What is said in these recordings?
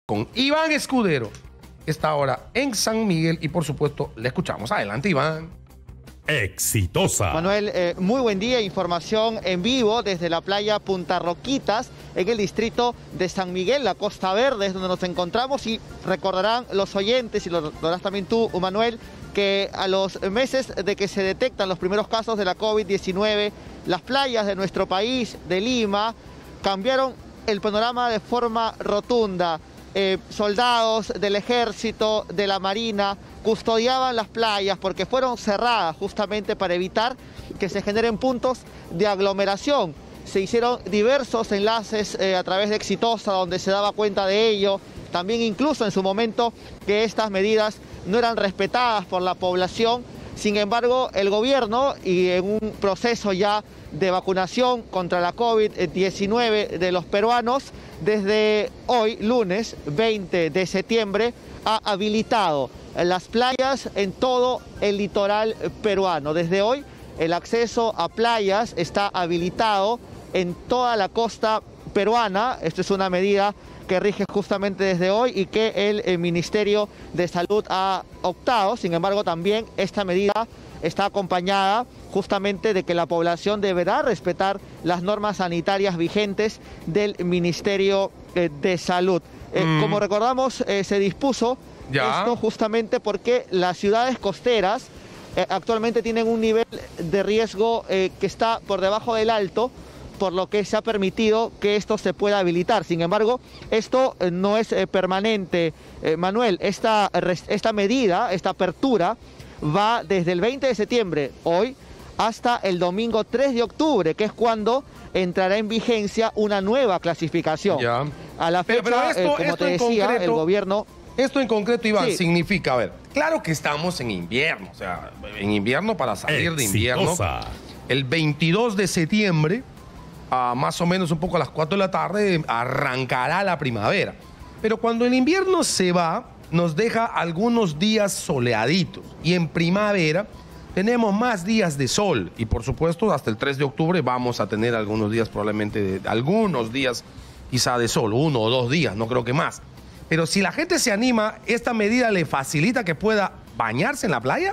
con Iván Escudero, que está ahora en San Miguel y por supuesto le escuchamos. Adelante, Iván. Exitosa. Manuel, muy buen día, información en vivo desde la playa Punta Roquitas, en el distrito de San Miguel, la Costa Verde, es donde nos encontramos, y recordarán los oyentes, y lo recordarás también tú, Manuel, que a los meses de que se detectan los primeros casos de la COVID-19, las playas de nuestro país, de Lima, cambiaron el panorama de forma rotunda. Soldados del ejército, de la marina, custodiaban las playas porque fueron cerradas justamente para evitar que se generen puntos de aglomeración. Se hicieron diversos enlaces a través de Exitosa donde se daba cuenta de ello. También incluso en su momento que estas medidas no eran respetadas por la población. Sin embargo, el gobierno, y en un proceso ya de vacunación contra la COVID-19 de los peruanos, desde hoy, lunes 20 de septiembre, ha habilitado las playas en todo el litoral peruano. Desde hoy, el acceso a playas está habilitado en toda la costa peruana. Esto es una medida que rige justamente desde hoy y que el Ministerio de Salud ha optado. Sin embargo, también esta medida está acompañada justamente de que la población deberá respetar las normas sanitarias vigentes del Ministerio de Salud. Como recordamos, se dispuso esto justamente porque las ciudades costeras actualmente tienen un nivel de riesgo que está por debajo del alto, por lo que se ha permitido que esto se pueda habilitar. Sin embargo, esto no es permanente, Manuel. Esta medida, esta apertura, va desde el 20 de septiembre, hoy, hasta el domingo 3 de octubre, que es cuando entrará en vigencia una nueva clasificación. A la fecha, pero esto, como esto te decía, concreto, el gobierno... Esto en concreto, Iván, sí, significa, a ver, claro que estamos en invierno, o sea, en invierno para salir de invierno. El 22 de septiembre, más o menos un poco a las 4 de la tarde, arrancará la primavera. Pero cuando el invierno se va, nos deja algunos días soleaditos. Y en primavera tenemos más días de sol. Y por supuesto, hasta el 3 de octubre vamos a tener algunos días, probablemente, algunos días quizá de sol, 1 o 2 días, no creo que más. Pero si la gente se anima, ¿esta medida le facilita que pueda bañarse en la playa?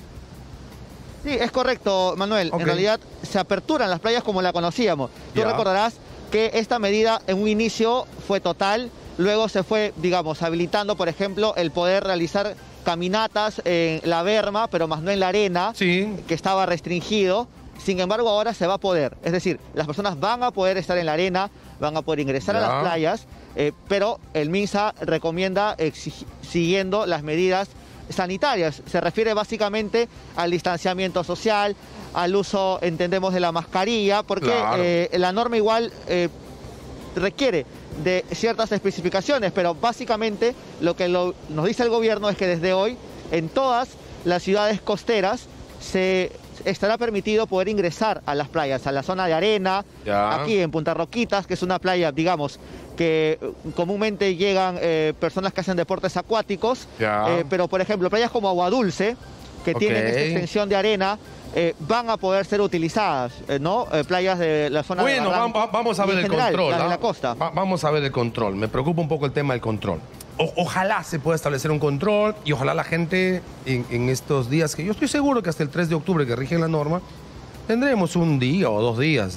Sí, es correcto, Manuel. En realidad se aperturan las playas como la conocíamos. Tú recordarás que esta medida en un inicio fue total, luego se fue, digamos, habilitando, por ejemplo, el poder realizar caminatas en la berma, pero más no en la arena, que estaba restringido. Sin embargo, ahora se va a poder. Es decir, las personas van a poder estar en la arena, van a poder ingresar a las playas, pero el MINSA recomienda siguiendo las medidas sanitarias. Se refiere básicamente al distanciamiento social, al uso, entendemos, de la mascarilla, porque la norma igual requiere de ciertas especificaciones, pero básicamente lo que nos dice el gobierno es que desde hoy en todas las ciudades costeras se estará permitido poder ingresar a las playas, a la zona de arena, aquí en Punta Roquitas, que es una playa, digamos, que comúnmente llegan personas que hacen deportes acuáticos, pero por ejemplo, playas como Agua Dulce, que tienen esta extensión de arena, van a poder ser utilizadas, ¿no? Playas de la zona de Barranco, vamos a ver el control. Las de la costa. Vamos a ver el control. Me preocupa un poco el tema del control. Ojalá se pueda establecer un control y ojalá la gente en estos días, que yo estoy seguro que hasta el 3 de octubre que rige la norma, tendremos un día o 2 días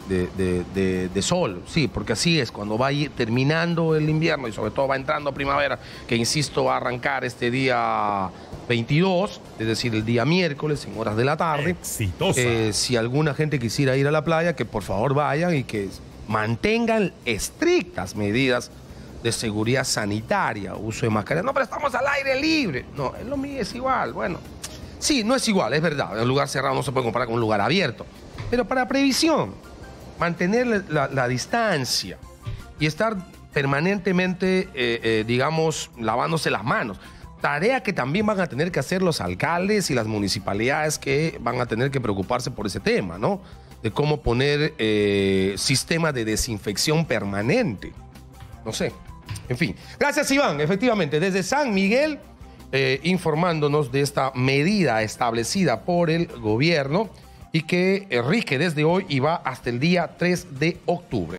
de sol, sí, porque así es, cuando va terminando el invierno y sobre todo va entrando primavera, que insisto va a arrancar este día 22, es decir, el día miércoles en horas de la tarde. Si alguna gente quisiera ir a la playa, que por favor vayan y que mantengan estrictas medidas de seguridad sanitaria, uso de mascarilla. No, pero estamos al aire libre. No, es lo mío, es igual, bueno. Sí, no es igual, es verdad. En un lugar cerrado no se puede comparar con un lugar abierto. Pero para previsión, mantener la distancia y estar permanentemente, digamos, lavándose las manos. Tarea que también van a tener que hacer los alcaldes y las municipalidades que van a tener que preocuparse por ese tema, ¿no? De cómo poner sistemas de desinfección permanente. No sé. En fin. Gracias, Iván. Efectivamente, desde San Miguel, informándonos de esta medida establecida por el gobierno y que rige desde hoy y va hasta el día 3 de octubre.